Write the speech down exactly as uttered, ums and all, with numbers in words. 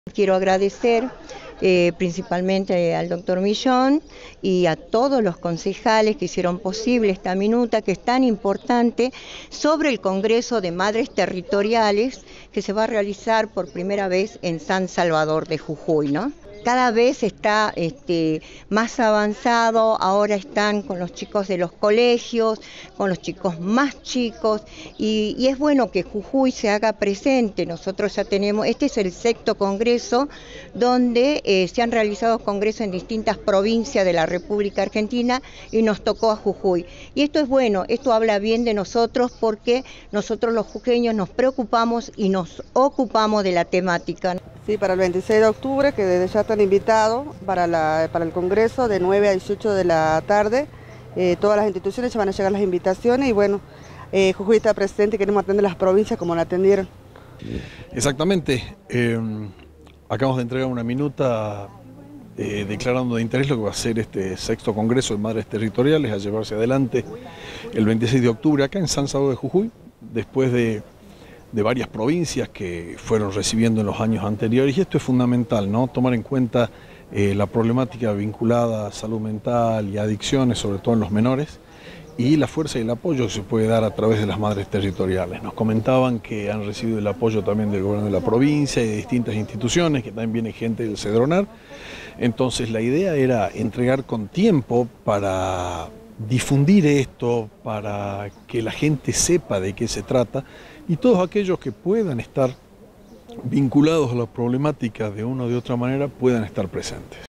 Quiero agradecer eh, principalmente al doctor Millón y a todos los concejales que hicieron posible esta minuta que es tan importante sobre el Congreso de Madres Territoriales que se va a realizar por primera vez en San Salvador de Jujuy, ¿no? Cada vez está este, más avanzado, ahora están con los chicos de los colegios, con los chicos más chicos, y, y es bueno que Jujuy se haga presente. Nosotros ya tenemos, este es el sexto congreso, donde eh, se han realizado congresos en distintas provincias de la República Argentina, y nos tocó a Jujuy. Y esto es bueno, esto habla bien de nosotros, porque nosotros los jujeños nos preocupamos y nos ocupamos de la temática. Sí, para el veintiséis de octubre, que desde ya están invitados para, la, para el Congreso de nueve a dieciocho de la tarde. Eh, todas las instituciones ya van a llegar las invitaciones y bueno, eh, Jujuy está presente y queremos atender las provincias como la atendieron. Exactamente. Eh, acabamos de entregar una minuta eh, declarando de interés lo que va a ser este sexto Congreso de Madres Territoriales a llevarse adelante el veintiséis de octubre acá en San Salvador de Jujuy, después de... de varias provincias que fueron recibiendo en los años anteriores, y esto es fundamental, ¿no? Tomar en cuenta eh, la problemática vinculada a salud mental y adicciones, sobre todo en los menores, y la fuerza y el apoyo que se puede dar a través de las madres territoriales. Nos comentaban que han recibido el apoyo también del gobierno de la provincia y de distintas instituciones, que también viene gente del Cedronar. Entonces la idea era entregar con tiempo para difundir esto, para que la gente sepa de qué se trata, y todos aquellos que puedan estar vinculados a la problemática de una o de otra manera puedan estar presentes.